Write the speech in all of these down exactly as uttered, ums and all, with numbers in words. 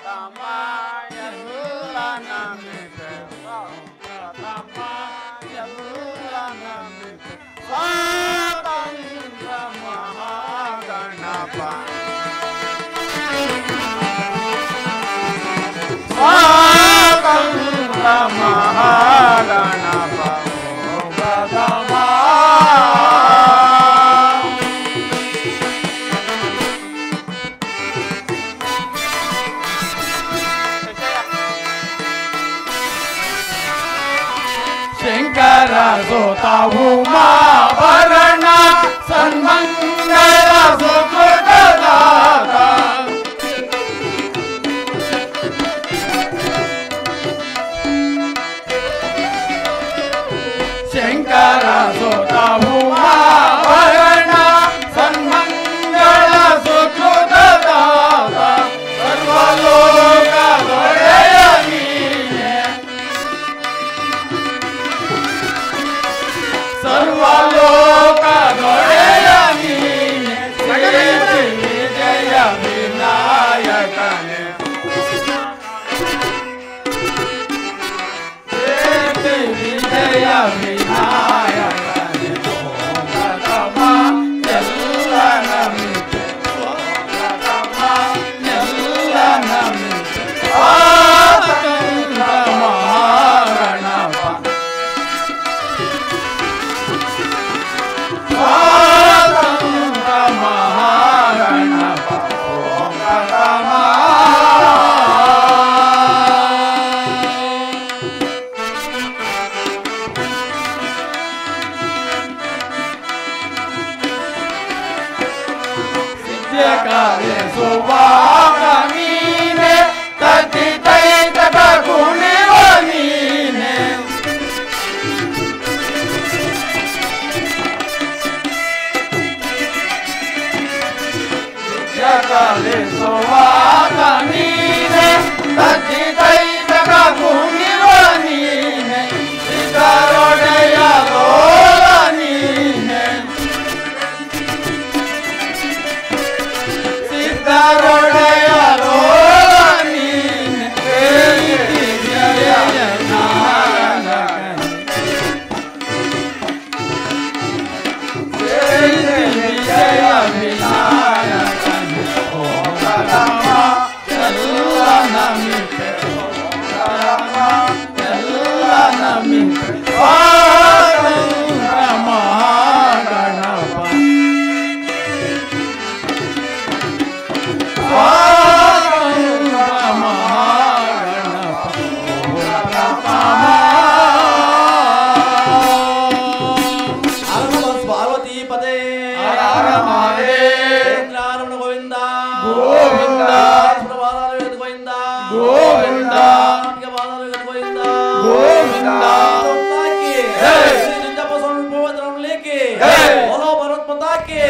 ಶಂಕರ ಸೋತ ಉಮಾ ಭರಣ ಸನ್ಮಂಗಲ ಸುಕೃತದಾತ ಶಂಕರ ಸೋತ ಉಮಾ ಭರಣ ಸನ್ಮಂಗಲ ಸುಕೃತದಾತ ಸರ್ವಲೋಕ ದೊರೆಯ ನೀನೆ ಸರ್ವಲೋಕ ದೊರೆಯ ನೀನೆ ಶ್ರೀ ವಿಜಯ ವಿನಾಯಕನೇ ಶ್ರೀ ವಿಜಯ ವಿನಾಯಕನೇ ಓಂಕರಮ ಎಲ್ಲ ನಮಿತೆ ಓಂಕರಮ ಎಲ್ಲ ನಮಿತೆ ಸ್ವಾತಂತ್ರ್ಯ ಮಹಾಗಣಪ ಸ್ವಾತಂತ್ರ್ಯ ಮಹಾಗಣಪ ಓಂಕರಮ ಸಿದ್ಧಕಾರ್ಯ ಸುವಾಗ ನೀನೆ ತದ್ದಿತೈತಕ ಕುಣಿವ ನೀನೆ ಸಿದ್ಧಕಾರ್ಯ ಸುವಾಗ ನೀನೆ ತದ್ದಿತೈತಕ ಕುಣಿವ ನೀನೆ ಸಿದ್ಧರೊಡೆಯ ಲೋಲ ನೀನೆ ಸಿದ್ಧರೊಡೆಯ ಲೋಲ ನೀನೆ ಶ್ರೀ ವಿಜಯ ವಿನಾಯಕನೇ ಶ್ರೀ ವಿಜಯ ವಿನಾಯಕನೇ ಓಂಕರಮ ಎಲ್ಲ ನಮಿತೆ ಓಂಕರಮ ಎಲ್ಲ ನಮಿತೆ ಸ್ವಾತಂತ್ರ್ಯ ಮಹಾಗಣಪ ಸ್ವಾತಂತ್ರ್ಯ ಮಹಾಗಣಪ ಪಾರ್ವತಿ ಪದೇ ಗೋವಿಂದ ಗೋವಿಂದ ಗೋವಿಂದ ಗೋವಿಂದ ಗೋವಿಂದ ಗೋವಿಂದ बोलो भारत माता की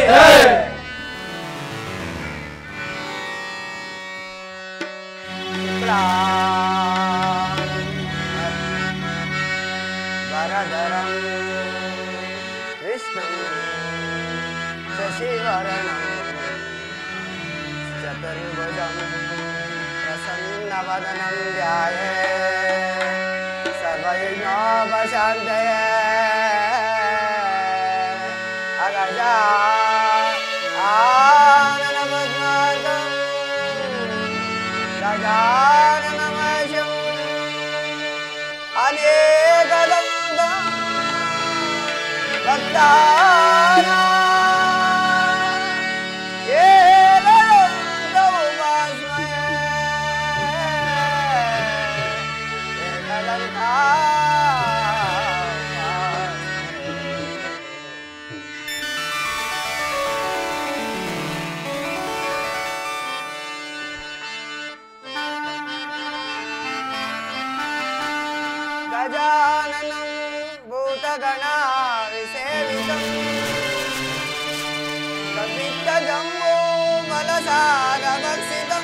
वरदरं विष्णुं शशिवर्णं चतुर्भुजं प्रसन्नवदनं ध्यायेत् सर्वविघ्नोपशान्तये अगजा आननपद्मार्गं गजाननमशं अनेकदन्तं भक्तानां एकदन्तमुपास्महे गजाननं भूतगणाविसेवितं कवित्तजम्बूफलसारभक्षितं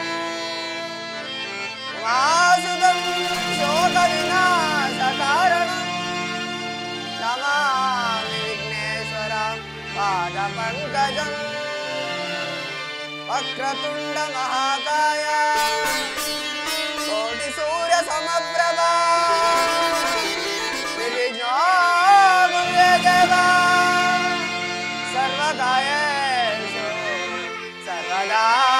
वासुदं शोकविनाशकारणं नमामि विघ्नेश्वरं पादपङ्कजम् वक्रतुण्डमहाकाय ಸಮಪ್ರಭಾ ವಿಘ್ನೋ ಗುರುದೇವಾ ಸರ್ವಕಾಯೇಷು ಸರ್ವದಾ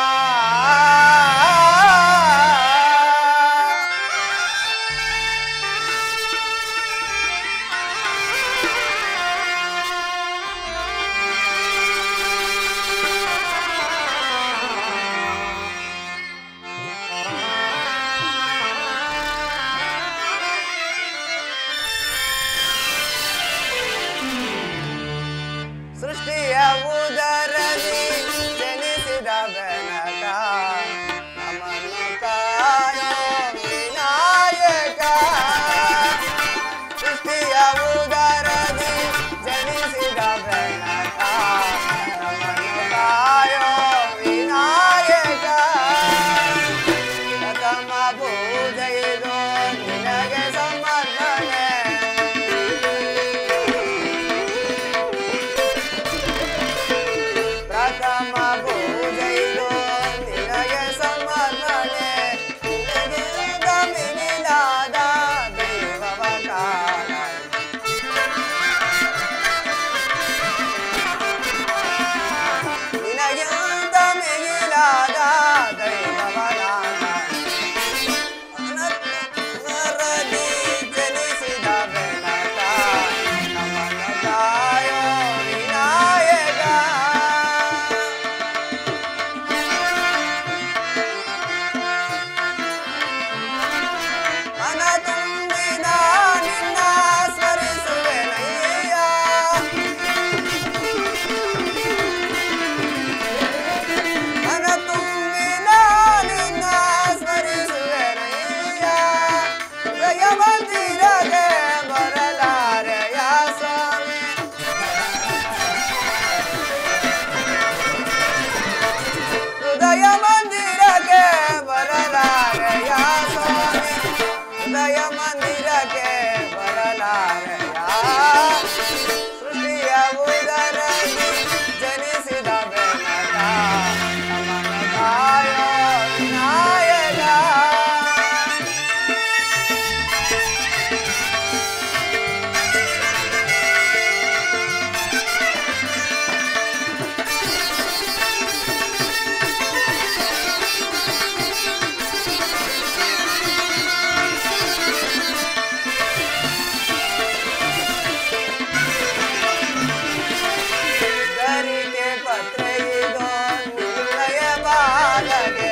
ಸೃಷ್ಟಿಯ ಉದರದಿ ಜನಿಸಿದ ಬೆನಕ ನಮ್ಮನ್ನು ಕಾಯೋ ವಿನಾಯಕ ಸೃಷ್ಟಿಯ ಉದರದಿ ಜನಿಸಿದ ಬೆನಕ ನಮ್ಮನ್ನು ಕಾಯೋ ವಿನಾಯಕ ಪ್ರಥಮ ಪೂಜೆಯಿದು ನಿನಗೆ ಸಮರ್ಪಣೆ ಪ್ರಥಮ ಪೂಜೆಯಿದು ನಿನಗೆ ಸಮರ್ಪಣೆ ನಿನಗಿಂತ ಮಿಗಿಲಾದ ದೈವವ ಕಾಣ ನಿನಗಿಂತ ಮಿಗಿಲಾದ ದೈವವ ಕಾಣ ಅನಂತರದಿ ಜನಿಸಿದ ಬೆನಕ ನಮ್ಮನ್ನು ಕಾಯೋ ವಿನಾಯಕ ಮನ ತುಂಬಿದ ನಿನ್ನ ಸ್ಮರಿಸುವೆನಯ್ಯ ಮನ ತುಂಬಿದ ನಿನ್ನ ಸ್ಮರಿಸುವೆನಯ್ಯ ಜಯ ಮಂದಿರಗೆ ಬರಲಾರೆಯ ಸ್ವಾಮಿ ಹೃದಯ ಮಂದಿರಕ್ಕೆ ಬರಲಾರೆಯ ಸ್ವಾಮಿ ಹೃದಯ ಮಂದಿರಕ್ಕೆ ಬರಲಾರೆಯ ಸೃಷ್ಟಿಯ ಉದರದಿ ಜನಿಸಿದ ಬೆನಕ ನಮ್ಮನ್ನು ಕಾಯೋ ವಿನಾಯಕ ಗರಿಕೆ ಪತ್ರೆಯಿದು ನಿನ್ನಯ ಬಾಲಗೆ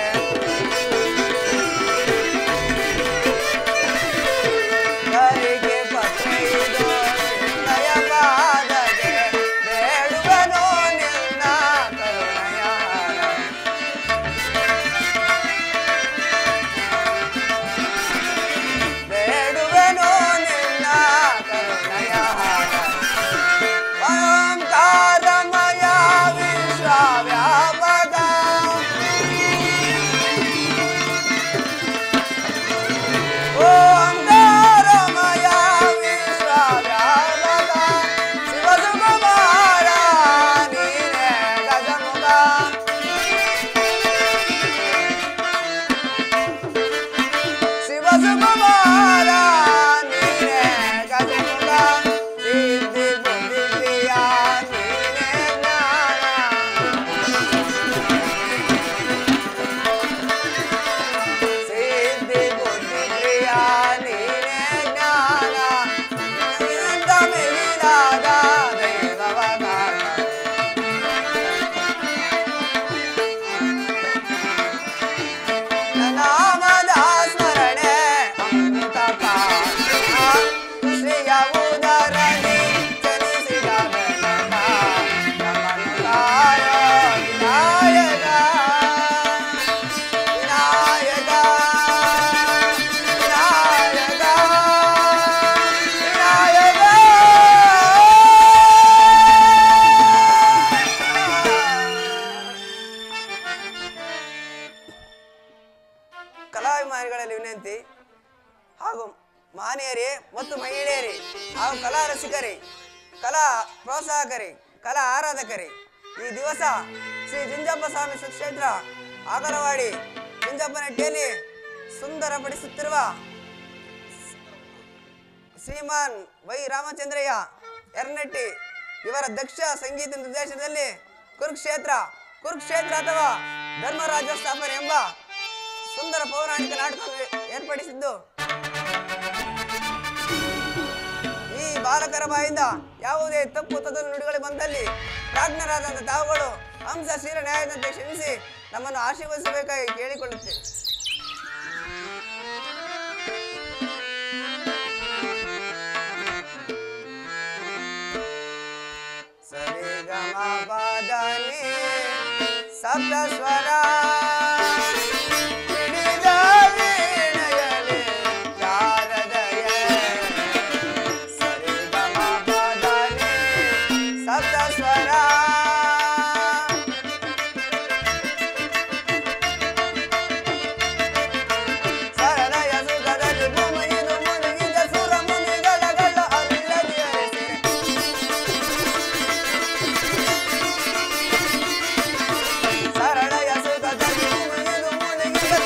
ಗರಿಕೆ ಪತ್ರೆಯಿದು ನಿನ್ನಯ ಬಾಲಗೆ ಬೇಡುವೆನು ನಿನ್ನ ಕರುಣೆಯ ಹಾರ ಬೇಡುವೆನು ನಿನ್ನ ಕರುಣೆಯ ಹಾರ ಓಂಕಾರಮಯ ವಿಶ್ವವ್ಯಾಪಕ ಓಂಕಾರಮಯ ವಿಶ್ವವ್ಯಾಪಕ ಶಿವಸುಕುಮಾರ ನೀನೇ ಗಜಮುಖ ಶಿವಸುಕುಮಾರ ನೀನೇ ಗಜಮುಖ ಸಿದ್ಧಿ ಬುದ್ಧಿ ಪ್ರಿಯ ನೀನೇ ಜ್ಞಾನ ಸಿದ್ಧಿ ಬುದ್ಧಿ ಪ್ರಿಯ ನೀನೇ ಜ್ಞಾನ ನಿನ್ನಿಂದ ಮಿಗಿಲಾದ ದೈವವ ಕಾಣ ನಾಮದ ಸ್ಮರಣೆ ಅಮೃತ ಪಾನ ಶ್ರೀಯ ಉದರದಿ ಜನಿಸಿದ ಬೆನಕ ನಮ್ಮನ್ನು ಕಾಯೋ ವಿನಾಯಕ ವಿನಾಯಕ ವಿನಾಯಕ ವಿನಾಯಕ ಕಲಾಭಿಮಾನಿಗಳಲ್ಲಿ ವಿನಂತಿ ಹಾಗೂ ಮಾನ್ಯರೇ ಮತ್ತು ಮಹಿಳೆಯರೇ ಹಾಗೂ ಕಲಾ ರಸಿಕರೇ ಕಲಾ ಪ್ರೋತ್ಸಾಹಕರೇ ಕಲಾ ಆರಾಧಕರೇ ಈ ದಿವಸ ಶ್ರೀ ಜುಂಜಪ್ಪ ಸ್ವಾಮಿ ಸುಕ್ಷೇತ್ರ ಆಗಲವಾಡಿ ಜುಂಜಪ್ಪನಹಟ್ಟಿಯಲ್ಲಿ ಸುಂದರಪಡಿಸುತ್ತಿರುವ ಶ್ರೀಮಾನ್ ವೈ ರಾಮಚಂದ್ರಯ್ಯ ಯರ್ನಟ್ಟಿ ಇವರ ದಕ್ಷ ಸಂಗೀತ ನಿರ್ದೇಶನದಲ್ಲಿ ಕುರುಕ್ಷೇತ್ರ ಕುರುಕ್ಷೇತ್ರ ಅಥವಾ ಧರ್ಮರಾಜ ಸ್ಥಾಪನೆ ಎಂಬ ಸುಂದರ ಪೌರಾಣಿಕ ನಾಟಕವನ್ನು ಏರ್ಪಡಿಸಿದ್ದು ಈ ಬಾಲಕರ ಬಾಯಿಂದ ಯಾವುದೇ ತಪ್ಪು ತದಲು ನುಡಿಗಳು ಬಂದಲ್ಲಿ ಪ್ರಾಜ್ಞರಾದಂಥ ತಾವುಗಳು ಹಂಸ ಶಿರ ನ್ಯಾಯದಂತೆ ಕ್ಷಮಿಸಿ ನಮ್ಮನ್ನು ಆಶೀರ್ವದಿಸಬೇಕಾಗಿ ಕೇಳಿಕೊಳ್ಳುತ್ತೇವೆ. ಸರಿ ಗಮ ಪದನಿ ಸಪ್ತ ಸ್ವರ ಸರಳ ಯಸುತ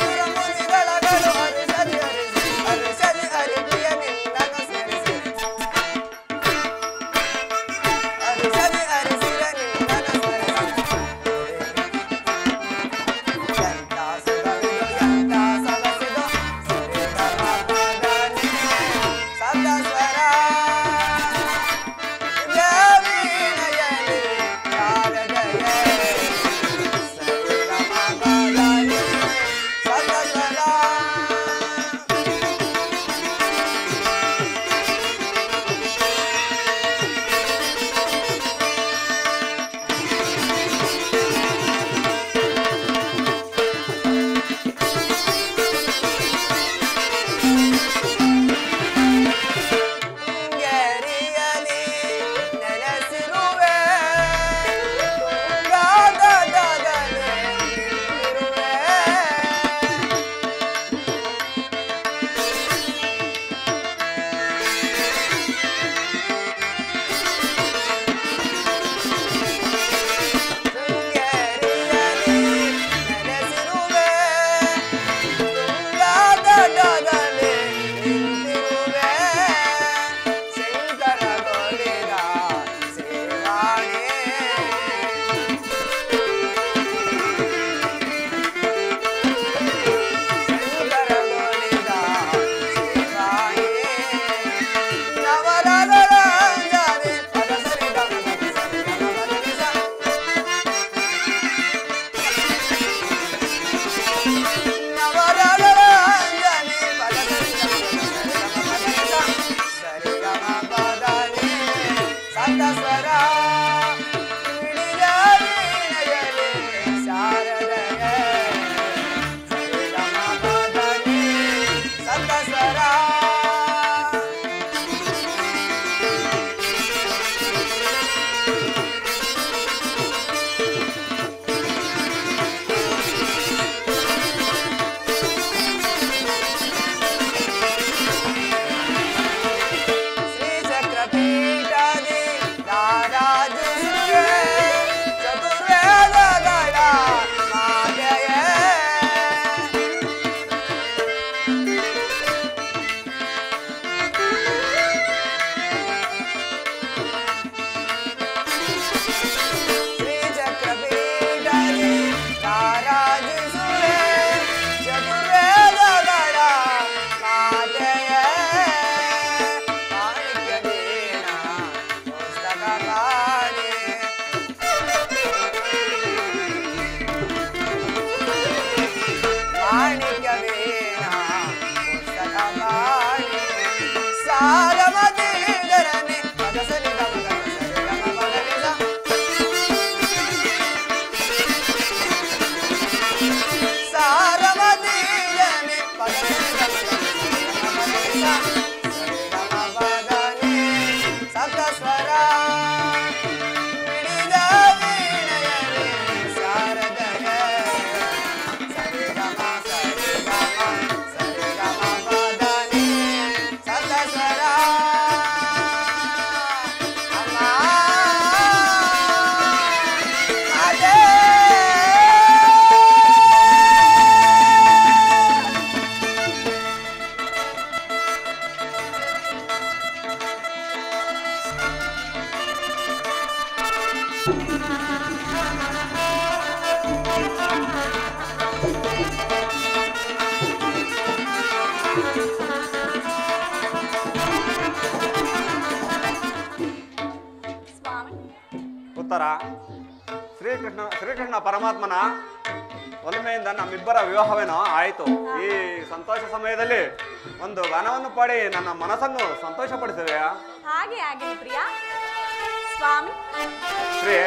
ಶ್ರೀಕೃಷ್ಣ ಶ್ರೀಕೃಷ್ಣ ಪರಮಾತ್ಮನ ಒಲಿಮೆಯಿಂದ ನಮ್ಮಿಬ್ಬರ ವಿವಾಹವೇನೋ ಆಯಿತು. ಈ ಸಂತೋಷ ಸಮಯದಲ್ಲಿ ಒಂದು ಗಾನವನ್ನು ಪಾಡಿ ನನ್ನ ಮನಸ್ಸನ್ನು ಸಂತೋಷಪಡಿಸುವೆಯಾ? ಹಾಗೆ ಆಗಲಿ ಪ್ರಿಯ ಸ್ವಾಮಿ. ಶ್ರೀ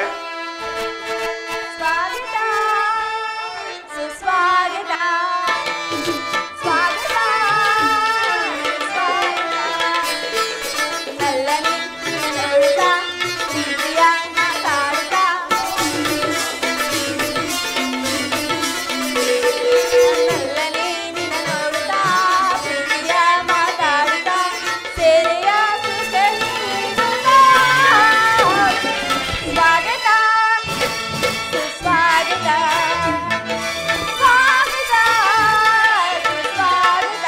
ಸ್ವಾಗತ ಸುಸ್ವಾಗತ ಸ್ವಾಗತ ಸ್ವಾಗತ ನಲ್ಲನೆ ನೋಡುತ್ತಾ ಪ್ರೀತಿಯ ಮಾತಾಡುತ್ತಾ ನಲ್ಲನೆ ನಿನ್ನ ನೋಡುತ್ತಾ ಪ್ರೀತಿಯ ಮಾತಾಡುತ್ತಾ ಸೇರೆಯ ಸುಖ ನೀಡುತ್ತಾ ಸ್ವಾಗತ ಸುಸ್ವಾಗತ ಸ್ವಾಗತ ಸುಸ್ವಾಗತ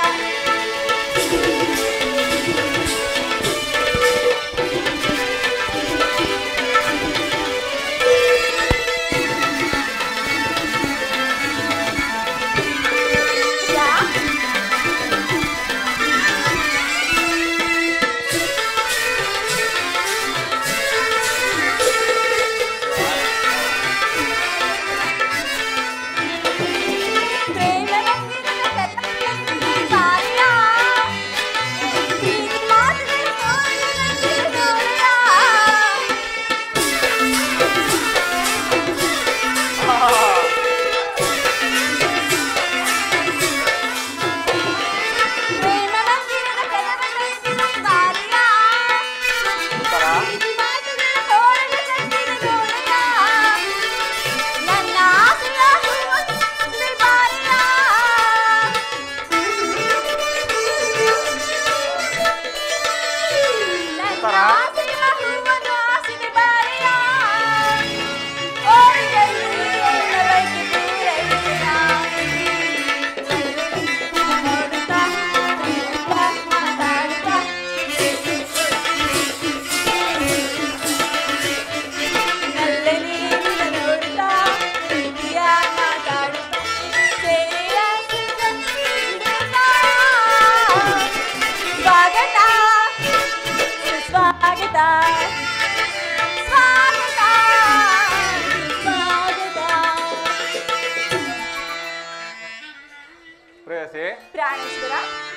ಯಾ ಪ್ರೇಮ ರಂಗಿನ ಕಥೆಯಲ್ಲಿ ಬಾರಿಯ ಪ್ರೀತಿ ಮಾತುಗಳ ತೋಳಿನಲ್ಲಿ ಡೋಲೆಯ ಪ್ರೇಮ ರಂಗಿನ ಕಥೆಯಲ್ಲಿ ಬಾರಿಯ ಪ್ರೀತಿ ಮಾತುಗಳ ತೋಳಿನಲ್ಲಿ ಡೋಲೆಯ ನನ್ನ ಆಸೆಯ ಹೂವಲ್ಲಿ ಬಾರಿಯ ನನ್ನ ಆಸೆಯ ಹೂವನ್ನು ಆಸೆಗೆ ಬಾರಿಯ ಓಡಿಯಲ್ಲಿ ಬೈಕಿ ಪೂರೈಸಿದ ನೋಡುತ್ತಾ ಪ್ರೀತಿಯ ಮಾತಾಡುತ್ತಾ ನಲ್ಲನೆ ನಿನ್ನ ನೋಡುತ್ತಾ ಪ್ರೀತಿಯ ಮಾತಾಡುತ್ತಾ ಸೇರೆಯ ಸುಖ ನೀಡುತ್ತಾ ಸ್ವಾಗತ ಸುಸ್ವಾಗತ ಸ್ವಾಗತ ಸ್ವಾಗತ ಪ್ರೇಯಸಿ ಪ್ರಾಣೇಶ್ವರ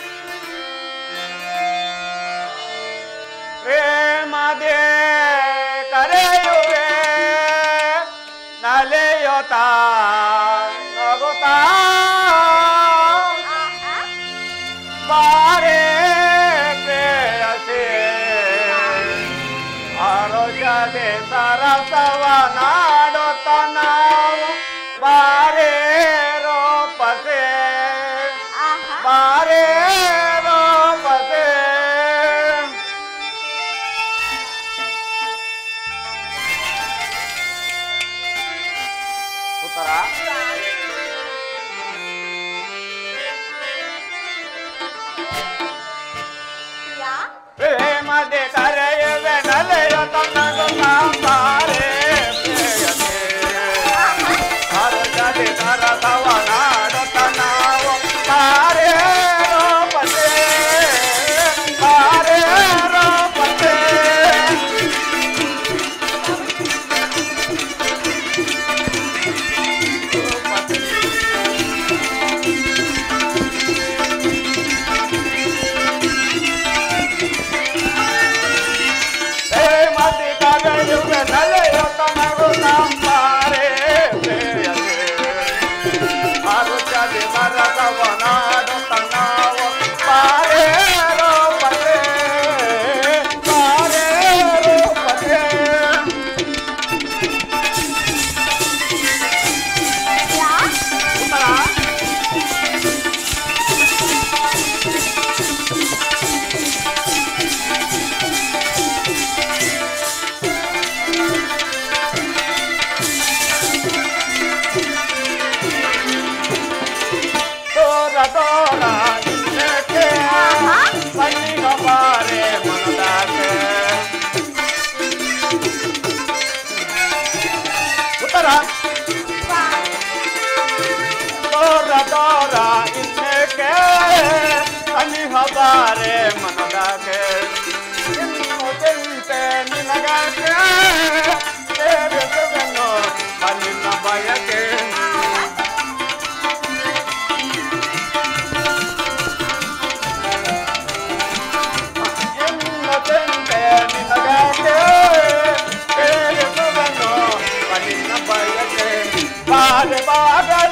ಪ್ರೇಮದೇ ಕರೆಯುವೆ ನಲಿಯುತ್ತಾ ನಗುತ್ತಾ ಆಹಾ ಬಾರೆ ಪ್ರೇಯಸಿ ಆರೋಗ್ಯದೆ ಸರಸವ ನಾಡುತ್ತ ನಾವು ಬಾರೆ ರೋಪಸೆ ಆಹಾ ಬಾರೆ ರೋಪಸೆ ಉತ್ತರ ಯಾ ಪ್ರೇಮದೆ ಕರೆಯುವೆ ನಲೆಯುತ್ತ ನಗುತ್ತಾ ಬಾರೆ ಪ್ರೇಯಸಿ ಆರೋಗ್ಯದೆ ಸರಸವ ನಾಡುತ್ತ ನಾವು ಬಾರೆ ರೋಪಸೆ ಬಾರೆ ರೋಪಸೆ ಪ್ರೇಮದೆ ಕರೆಯುವೆ ನಲೆಯುತ್ತ ನಗುತ್ತಾ ಬಾರೆ ಪ್ರೇಯಸಿ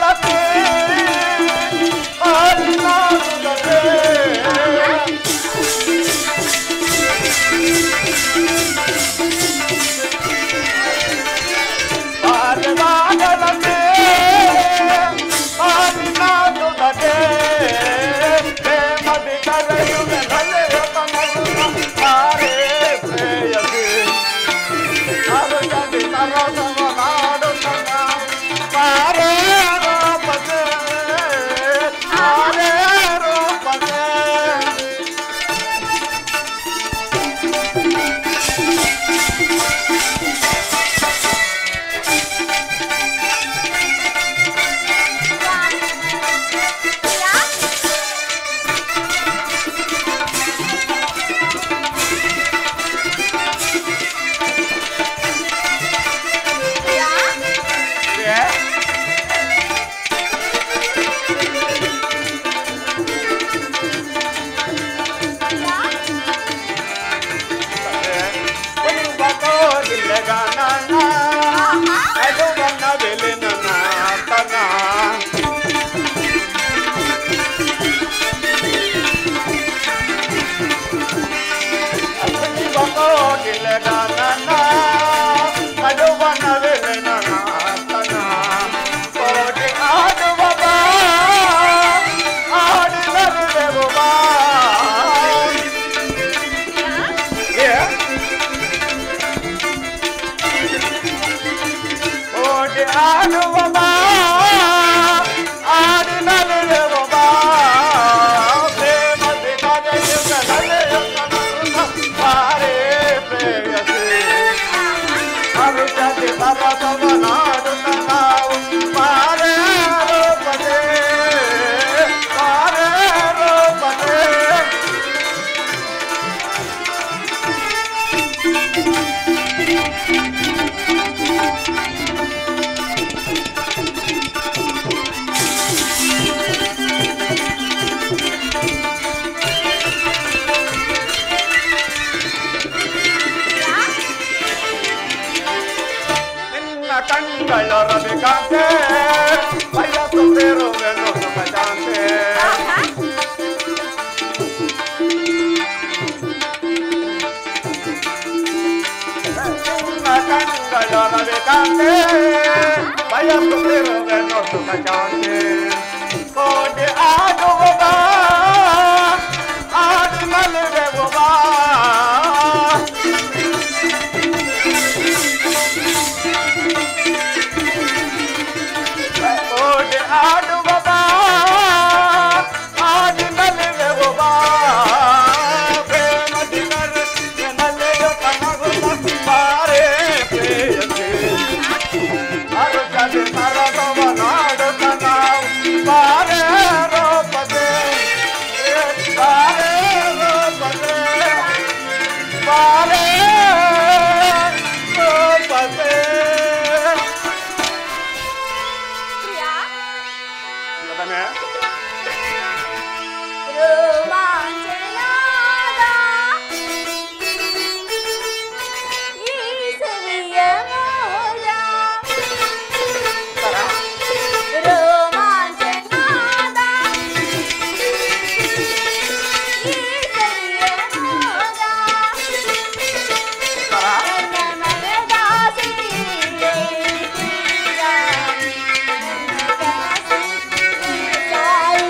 Bye.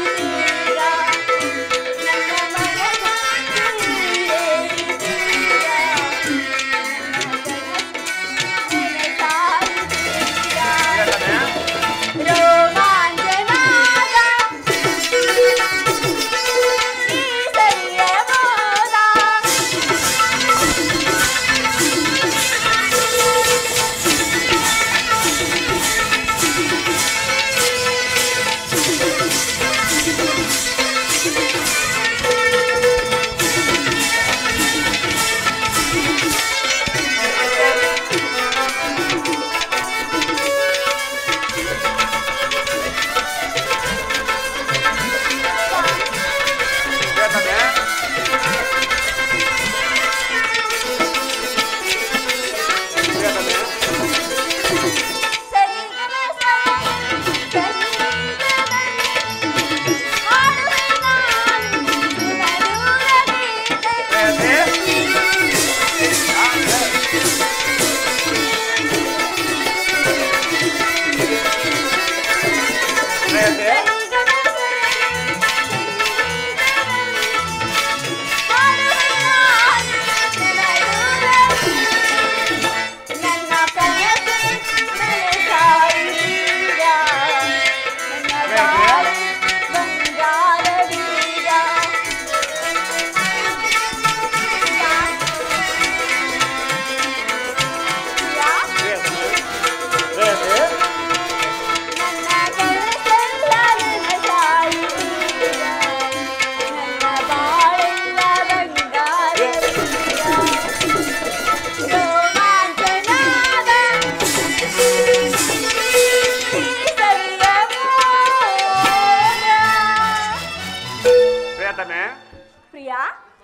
ಪ್ರಿಯಾ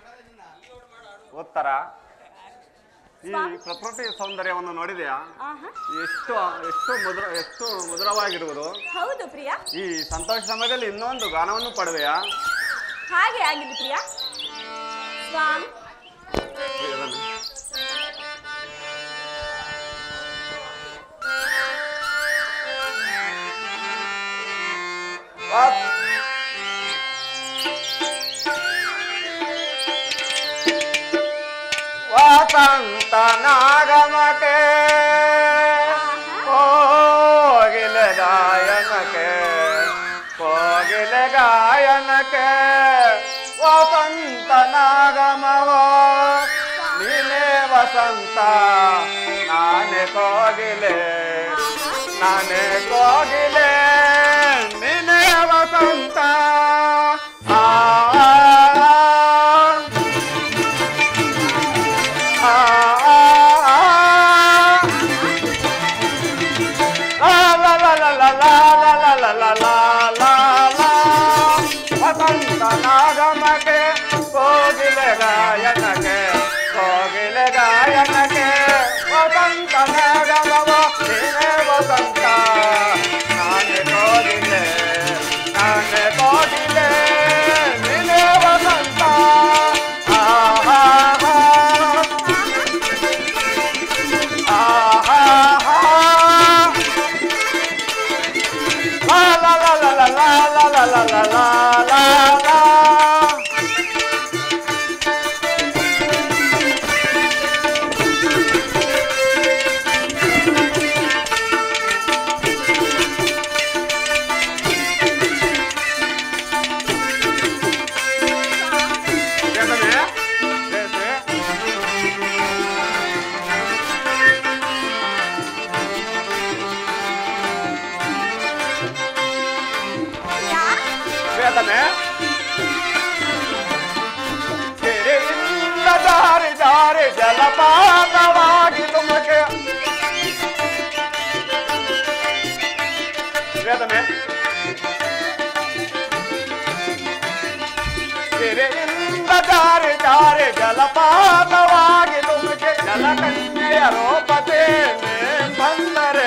ಉತ್ತರ ಈ ಪ್ರಕೃತಿ ಸೌಂದರ್ಯವನ್ನು ನೋಡಿದೆಯಾ? ಆಹಾ ಎಷ್ಟು ಎಷ್ಟು ಮಧುರ ಎಷ್ಟು ಮಧುರವಾಗಿರುವುದು. ಹೌದು ಪ್ರಿಯಾ. ಈ ಸಂತೋಷ ಸಮಯದಲ್ಲಿ ಇನ್ನೊಂದು ಗಾನವನ್ನು ಪಡುವೆಯಾ? ಹಾಗೆ ಆಗಿದ್ದು ಪ್ರಿಯಾ. ಸ್ವಾಮಿ ವಸಂತ ನಾಗಮಕ್ಕೆ ಕೋಗಿಲ ಗಾಯನಕ್ಕೆ ಕೋಗಿಲ ಗಾಯನಕ್ಕೆ ವಸಂತ ನಾಗಮವ ನೀನೇ ವಸಂತ ನಾನೇ ಕೋಗಿಲೆ ನಾನೇ ಕೋಗಿಲೆ ನೀನೇ ವಸಂತ. ಆ ವಸಂತ ನಾಗಮಕ್ಕೆ ಕೋಗಿಲ ಗಾಯನಕ್ಕೆ ಕೋಗಿಲ ಗಾಯನಕ್ಕೆ ವಸಂತ ನಾಗಮವ ನೀನೇ ವಸಂತ ನಾನೇ ಕೋಗಿಲೆ ನಾನೇ ಕೋಗಿಲೆ ನೀನೇ ವಸಂತ. ಆಹಾ la la la la la. ಕೆರೆಯಿಂದ ದಾರಿ ದಾರಿ ಜಲಪಾತವಾಗಿ ತುಮಕೆ ಕೆರೆಯಿಂದ ದಾರಿ ದಾರಿ ಜಲಪಾತವಾಗಿ ತುಮಕೆ ಜಲಕನ್ಯೆಯ ರೂಪತೆ ಬಂದರೆ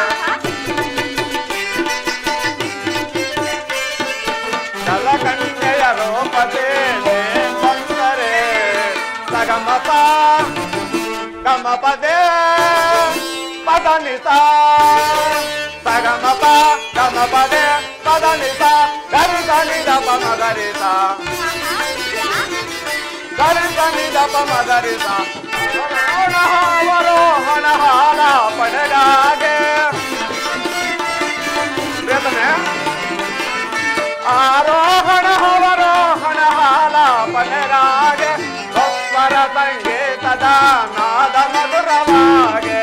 ಜಲಕನ್ಯೆಯ ರೂಪತೆ ಬಂದರೆ ಸಗಮಪ ಗಮಪದೆ ಪದನಿಸ ಸಗಮಪ ಗಮಪದೆ ಪದನಿಸ ಗರಿಸನಿದ ಪಮಗರಿಸ ಗರಿಸನಿದ ಪಮಗರಿಸ ಅವರೋಹಣ ಹಾಲ ಪಡೆದಾಗೆ ಆರೋಹಣ ಅವರೋಹಣ ಹಾಲ ಪಡೆದಾಗೆ ಸ್ವರ ಸಂಗೀತದ ನಾದ ಮಧುರವಾಗೆ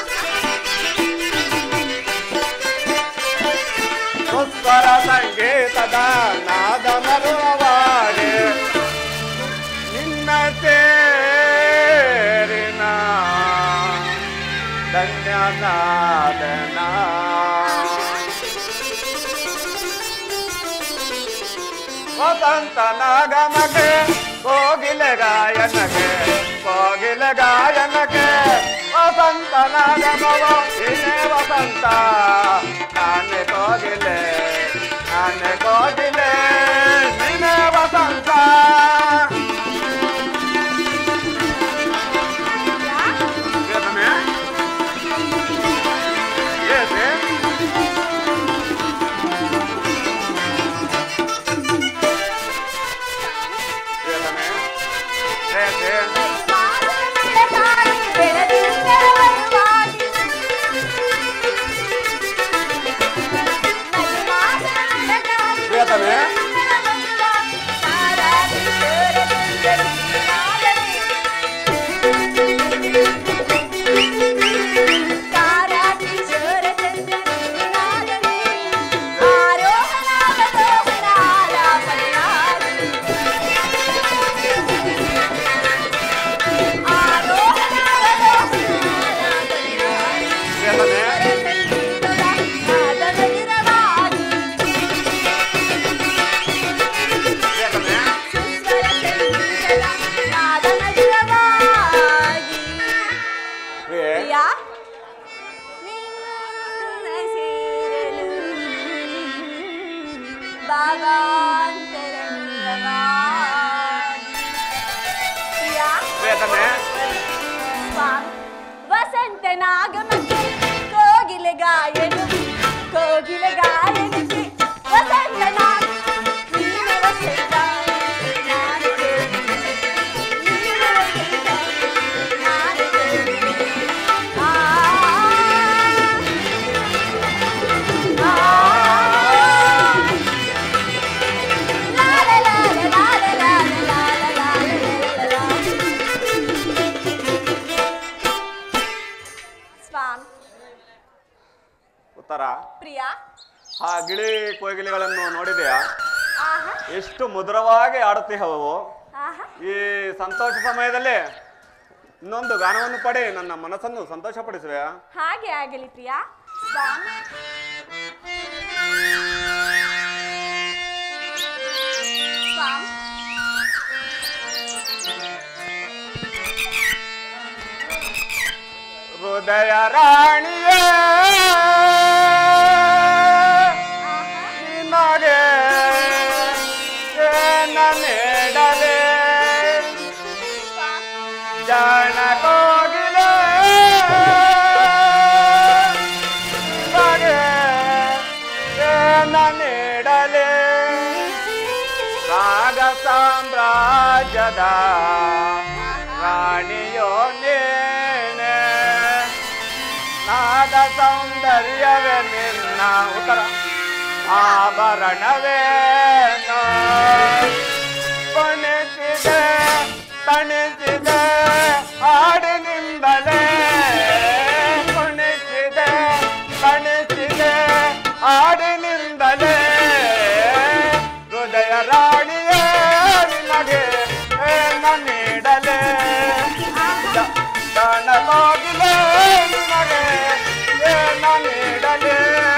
ಸ್ವರ ಸಂಗೀತದ ನಾದ ಮಧುರವಾಗೆ ನಿನ್ನ ತೇರಿನ ಧನ್ಯನಾದನ ವಸಂತ ನಾಗಮಕ್ಕೆ ಕೋಗಿಲ ಗಾಯನಕ್ಕೆ ಕೋಗಿಲ ಗಾಯನಕ್ಕೆ ವಸಂತ ನಾಗಮವ ಇನೇ ವಸಂತ ನಾನೇ ಕೋಗಿಲೆ ನಾನೇ ಕೋಗಿಲೆ ನೀನೇ ವಸಂತ. ಬೆಳದಿಂಗಳ ವಸಂತ ನಾಗಮಕ್ಕೆ ಕೋಗಿಲೆ ಗಾಯನು ಕೋಗಿಲೆ ಗಾಯನಿಗೆ ವಸಂತ ನಾಗ ನೀನು ವಸಂತ ನಾನು ನೀನು ವಸಂತ ನಾನು ಆ ಆ ಲಾ ಲಾ ಲಾ ಲಾ ಲಾ ಲಾ ಲಾ ಲಾ. ಸ್ವಾಮಿ ಉತ್ತರ ಪ್ರಿಯಾ ಆ ಗಿಳಿ ಕೋಗಿಲೆಗಳನ್ನು ನೋಡಿದೆಯಾ? ಆಹಾ ಎಷ್ಟು ಮಧುರವಾಗಿ ಆಡುತ್ತಿಹವು. ಆಹಾ ಈ ಸಂತೋಷ ಸಮಯದಲ್ಲಿ ಇನ್ನೊಂದು ಗಾನವನ್ನು ಪಡಿ ನನ್ನ ಮನಸ್ಸನ್ನು ಸಂತೋಷಪಡಿಸುವೆ. ಹಾಗೆ ಆಗಲಿ ಪ್ರಿಯಾ. ಸ್ವಾಮಿ ಸ್ವಾಮಿ ಹೃದಯ ರಾಣಿಯೇ ನಿನಗೆ ಏನ ನೀಡಲೆ ಜಾಣ ಕೋಗಿಲೆ ನಿನಗೆ ಏನ ನೀಡಲೆ ರಾಗ ಸಾಮ್ರಾಜ್ಯದ ರಾಣಿಯೋ ನೀನೆ ನಾದ ಸೌಂದರ್ಯವೇ ನಿನ್ನ ಉತ್ತರ ಆಭರಣವೇನೋ ಕೊನೆಸಿದೆ ತಣಿಸಿದೆ ಹಾಡಿನಿಂದಲೇ ಕೊನೆಸಿದೆ ತಣಿಸಿದೆ ಹಾಡಿನಿಂದಲೇ ಹೃದಯ ರಾಣಿಯೇ ನಿನಗೆ ಏನ ನೀಡಲೆ ಜಾಣ ಕೋಗಿಲೆ ನಿನಗೆ ಏನ ನೀಡಲೆ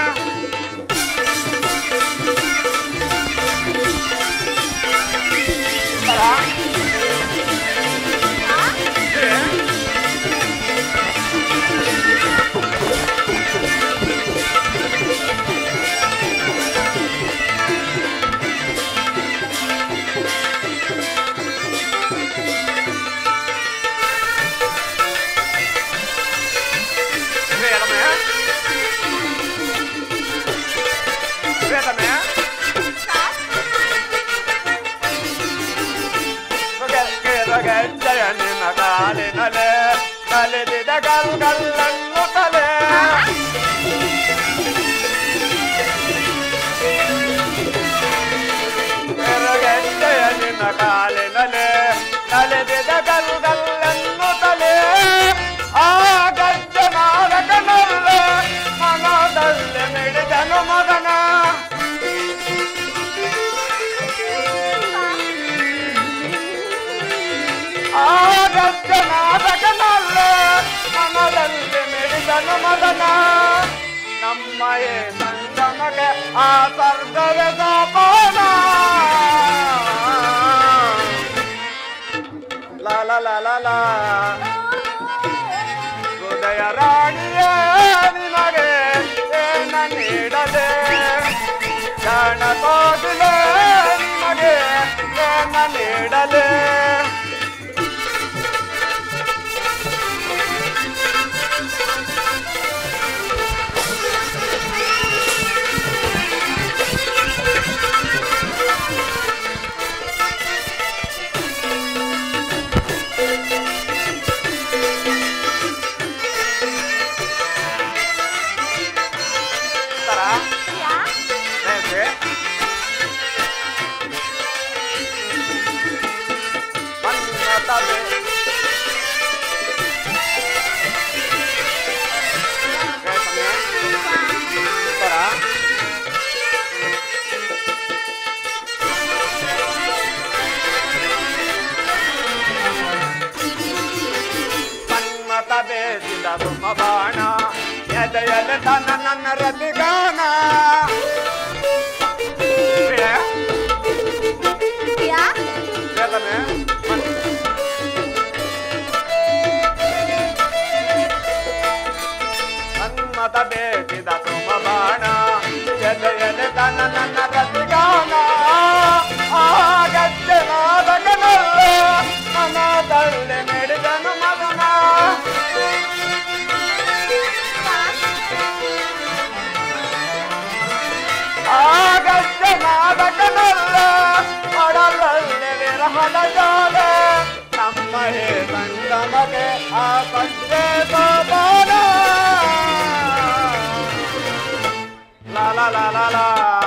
ಜಯನಿನ ಕಾಲಿನಲೆ ಕಲಿದಿದ ಗಲ್ಗಲ್ಲನ್ನು ತಲೆ ಜಯನಿನ ಕಾಲಿನಲೆ ಕಲಿದಿದ ಗಲ್ಗಲ್ಲನ್ನು ತಲೆ ಆ ಗಜ್ಜನಾರಕನಲ್ಲ ಮನದಲ್ಲಿ ಮಿಡಿದನು ಮಗನ ಆಗಜ್ಜನಾದಕನಲ್ಲ ಮನದಲ್ಲಿ ಮಿಡಿದನು ಮದನ ನಮ್ಮಯೇ ಸಂಗಮಗೆ ಆ ಸ್ವರ್ಗವೇ ಸೋಪಾನ ಲಾ ಲಾ ಲಾ ಲಾ ಲಾ ಹೃದಯ ರಾಣಿಯೇ ನಿನಗೆ ಏನ ನೀಡಲೆ ಜಾಣ ಕೋಗಿಲೆ ನಿನಗೆ ಏನ ನೀಡಲೆ ಬೇಸಿದ ಸುಮ ಬಾಣ ಎದೆಯಲ್ಲಿ ತನ್ನ ನನ್ನ ರತಿಗಾನ ಮನ್ಮತ ಬೇಸಿದ ಸುಮ ಬಾಣ ಎದೆಯಲ್ಲಿ ತನ್ನ ನನ್ನ ರತಿಗಾನ ಮಲಜಾಲ ನಮ್ಮ ಹೇ ಸಂಗಮಗೆ ಆ ಸಂಜೆ ಸೋಪಾನ ಲಾ ಲಾ ಲಾ ಲಾ ಲಾ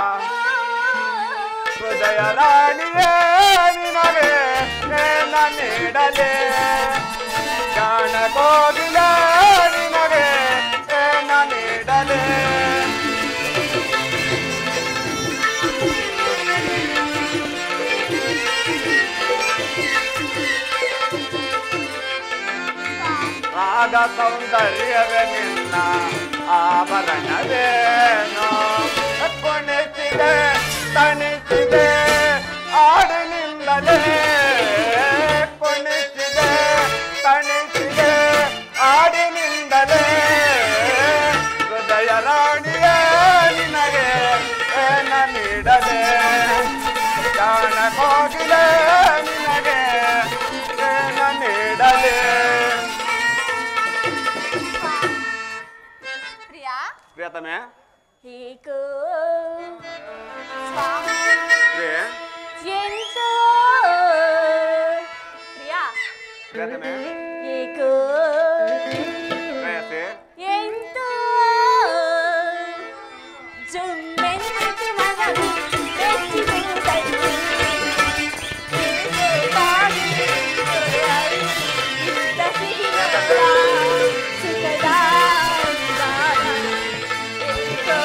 ಹೃದಯ ರಾಣಿಯೇ ನಿನಗೆ ನೇನ ನೀಡಲೇ ಜಾಣ ಕೋಗಿಲ ನಿನಗೆ ನೇನ ನೀಡಲೇ ರಾಗ ಸೌಂದರ್ಯವೇ ನಿನ್ನ ಆಭರಣವೇನೋ ಕೊನೆಸಿದೆ ತಣಿಸಿದೆ ಆಡಿನಿಂದಲೇ ಕೊನೆಸಿದೆ ತಣಿಸಿದೆ ಆಡಿನಿಂದಲೇ ಹೃದಯ ರಾಣಿಯೇ ನಿನಗೆ ಏನ ನೀಡಲೇ ಜಾಣ ಕೋಗಿಲೆ ನಿನಗೆ ಏನ ನೀಡಲೇ ಪ್ರಿಯಾ ಪ್ರಿಯತಮೆ ಏಕೋ ಸ್ವಾಮಿ ಪ್ರಿಯ ಎಂತೋ ಪ್ರಿಯಾ ಪ್ರಿಯತಮೆ ಏಕೋ ಪ್ರೇಯಸಿ ಎಂತೋ ಜುಮ್ಮೆಂತಿ ಮನವು ಬೆಚ್ಚಿದು ತಣ್ಣು ಬಾಗಿ ದಸಿಹಿನ ಸುಖದ ವಿಧಾನ ಎಂತೋ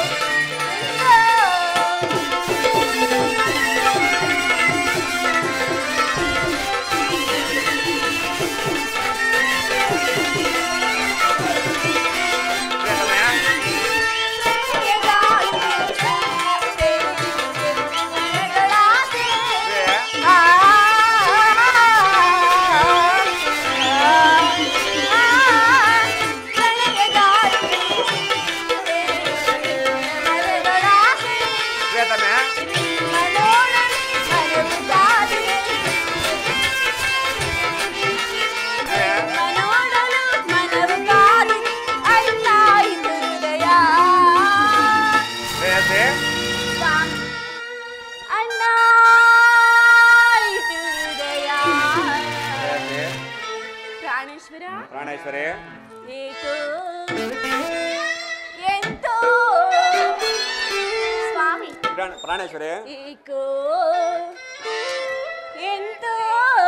ಪ್ರಾಣೇಶ್ವರಿ ಏಕೋ ಎಂತೋ ಸ್ವಾಮಿ ಪ್ರಾಣೇಶ್ವರಿ ಏಕೋ ಎಂತೋ